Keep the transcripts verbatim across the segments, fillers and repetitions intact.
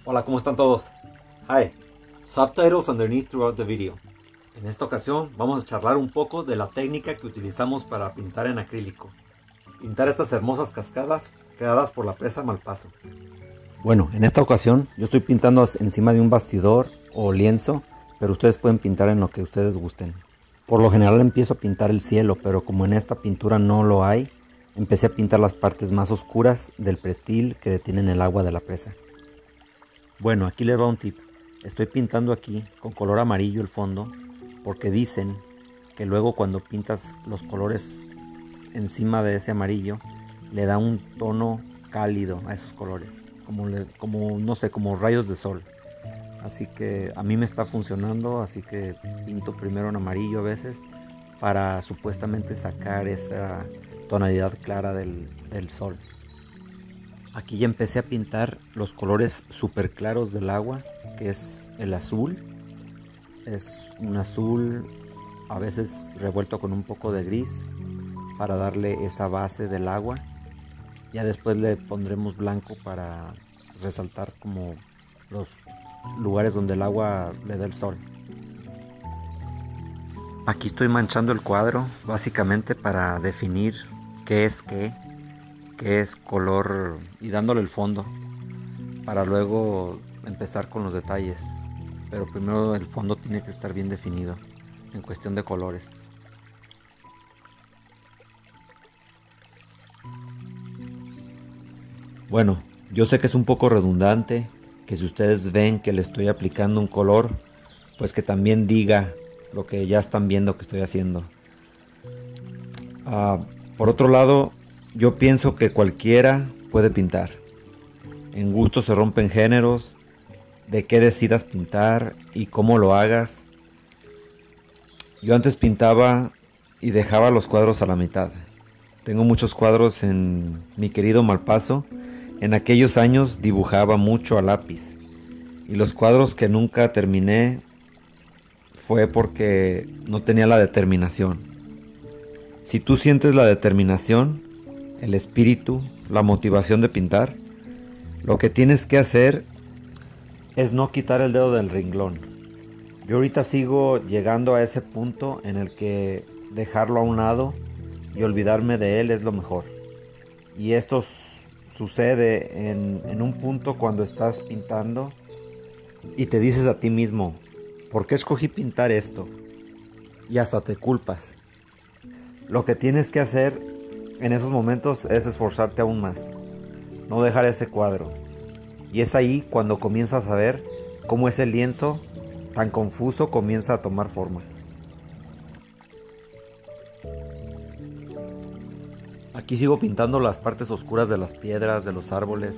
Hola, ¿cómo están todos? Hi, subtitles underneath throughout the video. En esta ocasión vamos a charlar un poco de la técnica que utilizamos para pintar en acrílico. Pintar estas hermosas cascadas creadas por la presa Malpaso. Bueno, en esta ocasión yo estoy pintando encima de un bastidor o lienzo, pero ustedes pueden pintar en lo que ustedes gusten. Por lo general empiezo a pintar el cielo, pero como en esta pintura no lo hay, empecé a pintar las partes más oscuras del pretil que detienen el agua de la presa. Bueno, aquí les va un tip. Estoy pintando aquí con color amarillo el fondo porque dicen que luego cuando pintas los colores encima de ese amarillo le da un tono cálido a esos colores, como, le, como no sé, como rayos de sol. Así que a mí me está funcionando, así que pinto primero en amarillo a veces para supuestamente sacar esa tonalidad clara del, del sol. Aquí ya empecé a pintar los colores súper claros del agua, que es el azul. Es un azul a veces revuelto con un poco de gris para darle esa base del agua. Ya después le pondremos blanco para resaltar como los lugares donde el agua le da el sol. Aquí estoy manchando el cuadro básicamente para definir qué es qué. que es color y dándole el fondo para luego empezar con los detalles, pero primero el fondo tiene que estar bien definido en cuestión de colores. Bueno, yo sé que es un poco redundante que si ustedes ven que le estoy aplicando un color, pues que también diga lo que ya están viendo que estoy haciendo. Uh, por otro lado, yo pienso que cualquiera puede pintar. En gusto se rompen géneros, de qué decidas pintar y cómo lo hagas. Yo antes pintaba y dejaba los cuadros a la mitad. Tengo muchos cuadros en mi querido Malpaso. En aquellos años dibujaba mucho a lápiz. Y los cuadros que nunca terminé fue porque no tenía la determinación. Si tú sientes la determinación, el espíritu, la motivación de pintar, lo que tienes que hacer es no quitar el dedo del renglón. Yo ahorita sigo llegando a ese punto en el que dejarlo a un lado y olvidarme de él es lo mejor. Y esto sucede en, en un punto cuando estás pintando y te dices a ti mismo, ¿por qué escogí pintar esto? Y hasta te culpas. Lo que tienes que hacer en esos momentos es esforzarte aún más, no dejar ese cuadro. Y es ahí cuando comienzas a ver cómo ese lienzo tan confuso comienza a tomar forma. Aquí sigo pintando las partes oscuras de las piedras, de los árboles.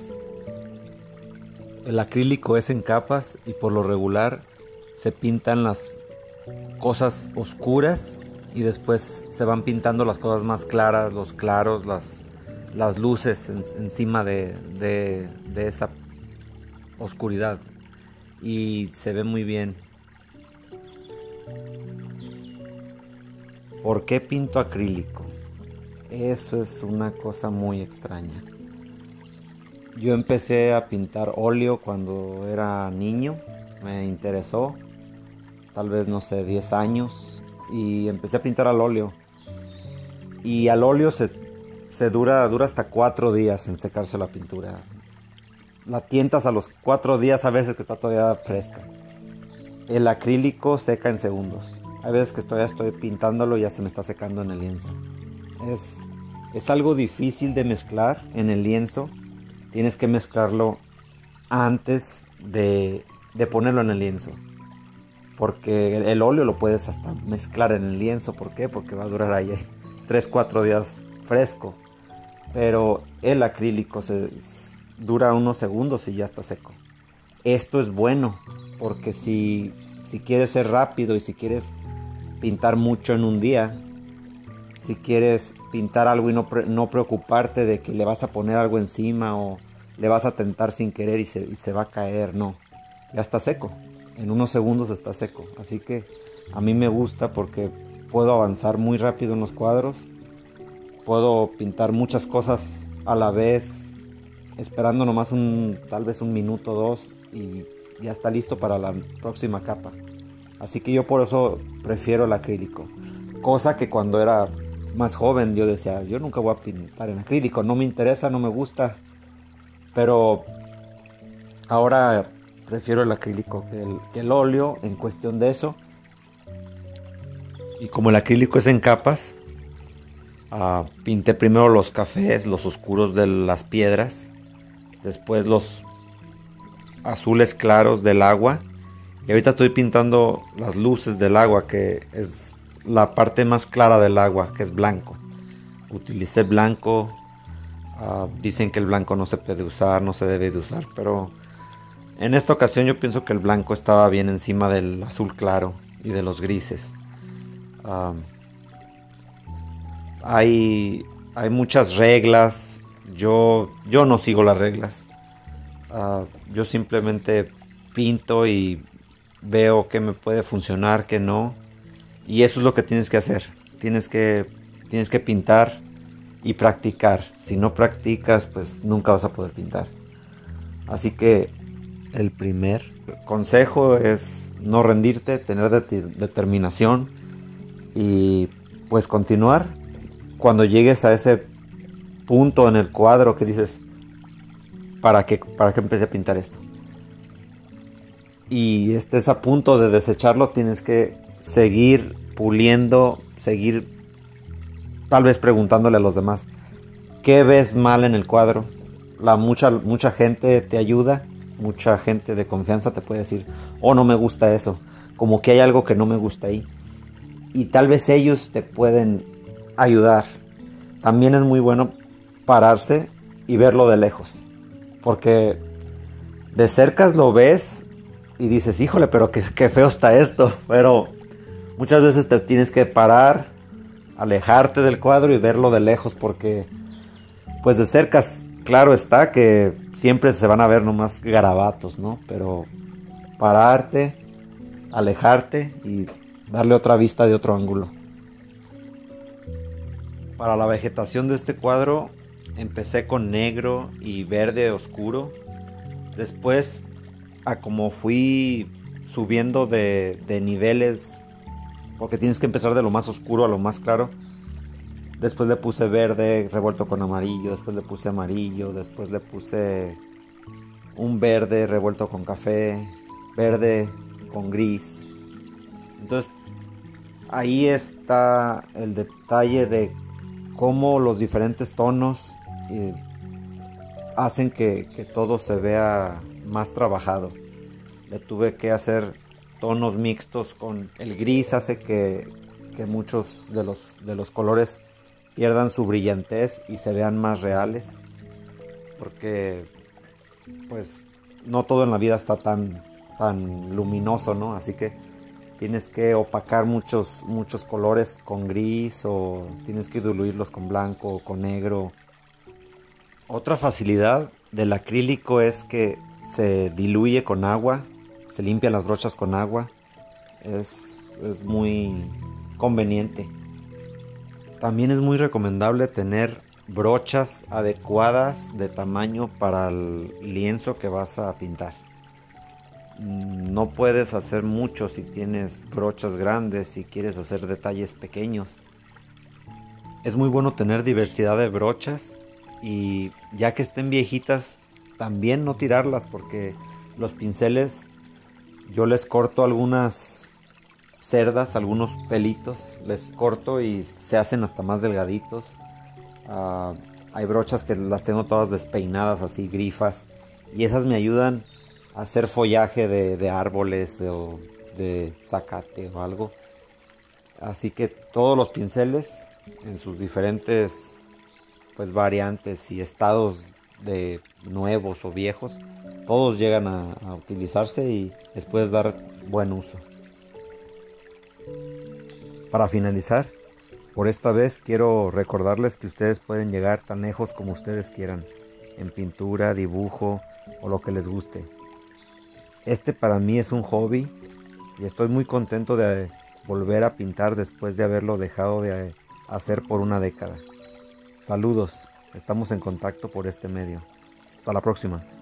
El acrílico es en capas y por lo regular se pintan las cosas oscuras y después se van pintando las cosas más claras, los claros, las, las luces en, encima de, de, de esa oscuridad y se ve muy bien. ¿Por qué pinto acrílico? Eso es una cosa muy extraña. Yo empecé a pintar óleo cuando era niño, me interesó, tal vez no sé, diez años. Y empecé a pintar al óleo. Y al óleo se, se dura, dura hasta cuatro días en secarse la pintura. La tientas a los cuatro días a veces que está todavía fresca. El acrílico seca en segundos. Hay veces que todavía estoy pintándolo y ya se me está secando en el lienzo. Es, es algo difícil de mezclar en el lienzo. Tienes que mezclarlo antes de, de ponerlo en el lienzo. Porque el óleo lo puedes hasta mezclar en el lienzo. ¿Por qué? Porque va a durar ahí tres cuatro días fresco. Pero el acrílico se dura unos segundos y ya está seco. Esto es bueno porque si, si quieres ser rápido y si quieres pintar mucho en un día, si quieres pintar algo y no, no preocuparte de que le vas a poner algo encima o le vas a tentar sin querer y se, y se va a caer, no, ya está seco. En unos segundos está seco, así que a mí me gusta porque puedo avanzar muy rápido en los cuadros, puedo pintar muchas cosas a la vez, esperando nomás un, tal vez un minuto o dos y ya está listo para la próxima capa. Así que yo por eso prefiero el acrílico. Cosa que cuando era más joven yo decía, yo nunca voy a pintar en acrílico, no me interesa, no me gusta. Pero ahora prefiero el acrílico que el, que el óleo en cuestión de eso. Y como el acrílico es en capas, uh, pinté primero los cafés, los oscuros de las piedras, después los azules claros del agua, y ahorita estoy pintando las luces del agua, que es la parte más clara del agua, que es blanco. Utilicé blanco. Uh, dicen que el blanco no se puede usar, no se debe de usar, pero en esta ocasión yo pienso que el blanco estaba bien encima del azul claro y de los grises. Uh, hay, hay muchas reglas. Yo, yo no sigo las reglas. Uh, yo simplemente pinto y veo qué me puede funcionar, qué no. Y eso es lo que tienes que hacer. Tienes que, tienes que pintar y practicar. Si no practicas, pues nunca vas a poder pintar. Así que el primer consejo es no rendirte, tener de- determinación y pues continuar. Cuando llegues a ese punto en el cuadro que dices, ¿para qué, para qué empecé a pintar esto? Y estés a punto de desecharlo, tienes que seguir puliendo, seguir tal vez preguntándole a los demás, ¿qué ves mal en el cuadro? La mucha, mucha gente te ayuda, mucha gente de confianza te puede decir, oh, no me gusta eso, como que hay algo que no me gusta ahí. Y tal vez ellos te pueden ayudar. También es muy bueno pararse y verlo de lejos, porque de cerca lo ves y dices, híjole, pero qué, qué feo está esto. Pero muchas veces te tienes que parar, alejarte del cuadro y verlo de lejos, porque pues de cerca, claro está que siempre se van a ver nomás garabatos, ¿no? Pero pararte, alejarte y darle otra vista de otro ángulo. Para la vegetación de este cuadro empecé con negro y verde oscuro. Después, a como fui subiendo de, de niveles, porque tienes que empezar de lo más oscuro a lo más claro. Después le puse verde revuelto con amarillo, después le puse amarillo, después le puse un verde revuelto con café, verde con gris. Entonces ahí está el detalle de cómo los diferentes tonos eh, hacen que, que todo se vea más trabajado. Le tuve que hacer tonos mixtos con el gris, hace que, que muchos de los, de los colores pierdan su brillantez y se vean más reales, porque pues no todo en la vida está tan, tan luminoso, ¿no? Así que tienes que opacar muchos, muchos colores con gris, o tienes que diluirlos con blanco o con negro. Otra facilidad del acrílico es que se diluye con agua, se limpian las brochas con agua. Es, es muy conveniente. También es muy recomendable tener brochas adecuadas de tamaño para el lienzo que vas a pintar. No puedes hacer mucho si tienes brochas grandes, si quieres hacer detalles pequeños. Es muy bueno tener diversidad de brochas, y ya que estén viejitas, también no tirarlas, porque los pinceles yo les corto algunas cerdas, algunos pelitos, les corto y se hacen hasta más delgaditos. Uh, hay brochas que las tengo todas despeinadas, así grifas, y esas me ayudan a hacer follaje de, de árboles de, o de zacate o algo. Así que todos los pinceles en sus diferentes pues variantes y estados de nuevos o viejos, todos llegan a, a utilizarse y les puedes dar buen uso. Para finalizar, por esta vez quiero recordarles que ustedes pueden llegar tan lejos como ustedes quieran, en pintura, dibujo o lo que les guste. Este para mí es un hobby y estoy muy contento de volver a pintar después de haberlo dejado de hacer por una década. Saludos, estamos en contacto por este medio. Hasta la próxima.